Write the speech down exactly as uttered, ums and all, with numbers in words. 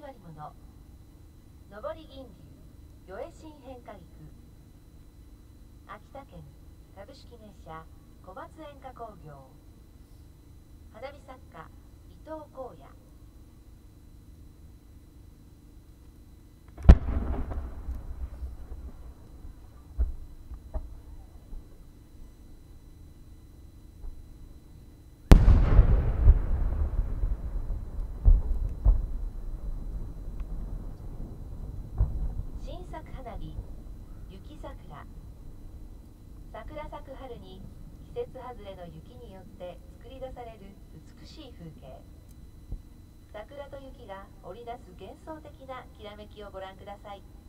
まりもの、上り銀龍、与江新変化菊。秋田県株式会社小松演歌工業。花火作家伊藤光也。新作花火、雪桜。桜咲く春に季節外れの雪によって作り出される美しい風景。桜と雪が織り出す幻想的なきらめきをご覧ください。